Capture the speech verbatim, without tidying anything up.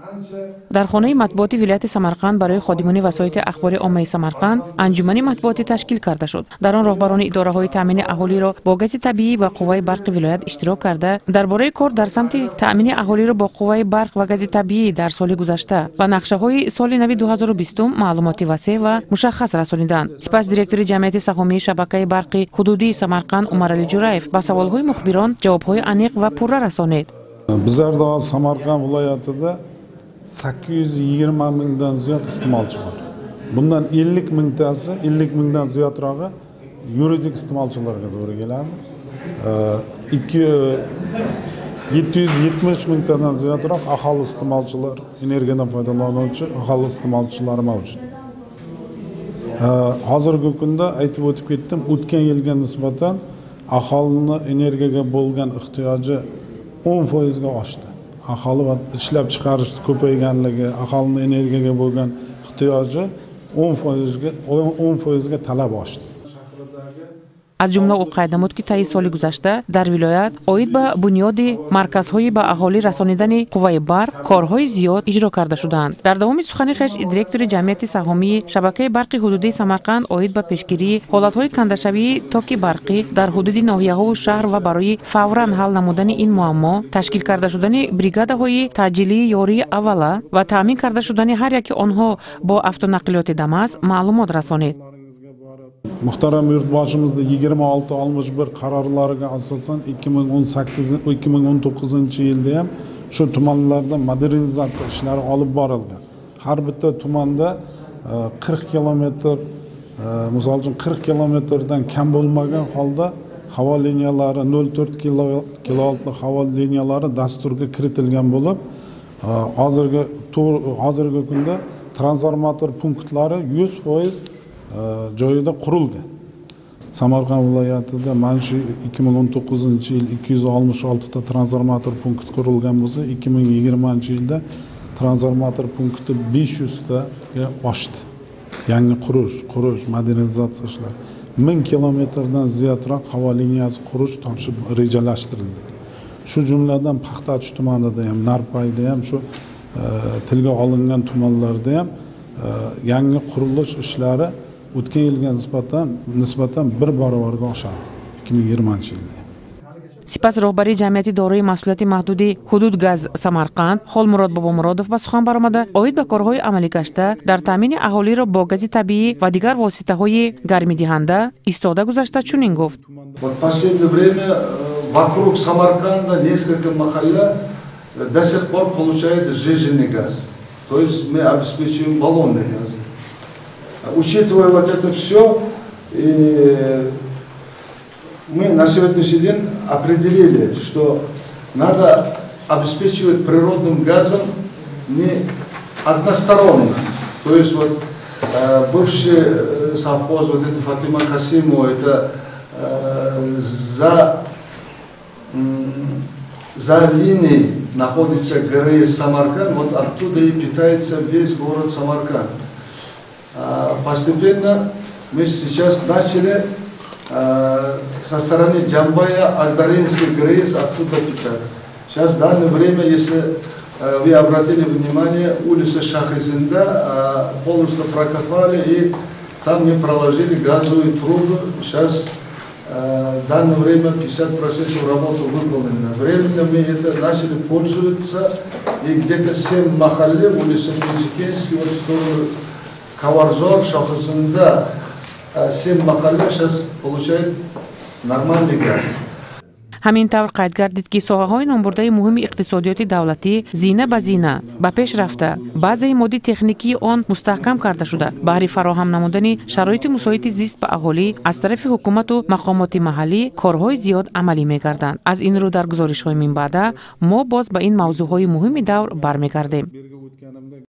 дар хонаи матбуоти вилояти Самарқанд барои ходимони васоити ахбори оммаи Самарқанд анҷумани матбуотӣ ташкил карда шуд. Дар он роҳбарони идораҳои таъмини аҳолиро бо гази табиӣ ва қувваи барқи вилоят иштирок карда дар бораи кор дар самти таъмини аҳолиро бо қувваи барқ ва гази табиӣ дар соли гузашта ва нақшаҳои соли нави ду ҳазору бистум маълумоти васеъ ва мушаххас расониданд. Сипас директори ҷамъияти саҳомии шабакаи барқи ҳудудии Самарқанд Умарали Ҷураев ба саволҳои мухбирон ҷавобҳои аниқ ва пурра расонид. Bizlarda Samarqand viloyatida sakkiz yuz yigirma mingdan ziyod iste'molchi bor. Bundan ellik mingtasi, ellik mingdan ziyodrog'i yuridik iste'molchilarga to'g'ri keladi. yetti yuz yetmish mingtadan ziyodroq aholi iste'molchilar, energiyadan foydalanuvchi aholi iste'molchilari mavjud. Hozirgi kunda aytib o'tib ketdim, o'tgan yilga nisbatan aholini energiyaga bo'lgan ehtiyoji o'n foizga oshdi. Aholi va ishlab chiqarish ko'payganligi, aholini energiyaga bo'lgan ehtiyoji o'n foizga talab oshdi. аз ҷумла ӯ қайд намуд ки таи соли гузашта дар вилоят оид ба бунёди марказҳои ба аҳолӣ расонидани қувваи барқ корҳои зиёд иҷро карда шуданд. Дар давоми сухани хеш директори ҷамъияти саҳомии шабакаи барқи ҳудудии Самарқанд оид ба пешгирии ҳолатҳои кандашавии токи барқӣ дар ҳудуди ноҳияҳоу шаҳр ва барои фавран ҳал намудани ин муаммо ташкил карда шудани бригадаҳои таъҷилии ёрии аввала ва таъмин карда шудани ҳар яки онҳо бо автонақлиёти Дамас маълумот расонид. Muhtaram yurtboshimizda yigirma olti oltmish bir qarorlariga asosan ikki ming o'n sakkiz ikki ming o'n to'qqizinchi yilda ham shu tumanlarda modernizatsiya ishlari olib borilgan. Har bitta tumanda qirq kilometr, misol uchun qirq kilometrdan kam bo'lmagan holda havo liniyalari nol to'rt kilovoltli havo liniyalari dasturga kiritilgan bo'lib, hozirgi hozirgi kunda transformator punktlari yuz foiz joyida qurilgan. Samarqand viloyatida mana shu ikki ming o'n to'qqizinchi yil ikki yuz oltmish olti ta transformator punkt qurilgan bo'lsa, ikki ming yigirmanchi yilda transformator punkti besh yuz taga oshdi. Yangi qurish, qurish, modernizatsiya ishlari ming kilometrdan ziyodroq havo liniyasi qurish topshirib rejalashtirildi. Shu jumladan Paxtachi tumanida ham, Narpayda ham, shu tilga olingan tumanlarda ham yangi qurilish ishlari o'tgan yilga nisbatan nisbatan bir barobarga oshadi ikki ming yigirmanchi yilda. Сипас роҳбари ҷамъияти дорои масъулияти маҳдуди ҳудуд газ Самарқанд Холмурод Бобомуродов ба сухан баромада оид ба корҳои амалӣ гашта дар таъмини аҳолиро бо гази табиӣ ва дигар воситаҳои гармидиҳанда истода гузашта чунин гуфт. В последнее время вокруг Самарканда несколько махалла до сих пор получают сжиженный газ. То есть мы обеспечиваем баллонный газ. Учитывая вот это все, мы на сегодняшний день определили, что надо обеспечивать природным газом не односторонно. То есть вот бывший совхоз, вот это Фатима Касимова, это за, за линией находится ГРЭС Самарканд, вот оттуда и питается весь город Самарканд. Постепенно мы сейчас начали со стороны Джамбая, Агдаринский ГРЭС оттуда питать. Сейчас в данное время, если вы обратили внимание, улица Шахизинда полностью прокопали и там мы проложили газовые трубы. Сейчас в данное время пятьдесят процентов работы выполнено. Временно мы это начали пользоваться, и где-то семь махалле, улица Пензикенский, вот в сторону Каварзор, Шахизинда, семь махалле сейчас получают нормальный газ. ҳамин тавр қайд гардид ки соҳаҳои номбурдаи муҳими иқтисодиёти давлатӣ зина ба зина ба пеш рафта, баъзаи модди техникии он мустаҳкам карда шуда, баҳри фароҳам намудани шароити мусоити зист ба аҳолӣ аз тарафи ҳукумату мақомоти маҳаллӣ корҳои зиёд амалӣ мегарданд. Аз ин рӯ дар гузоришҳои минбаъда мо боз ба ин мавзӯъҳои муҳими давр бармегардем.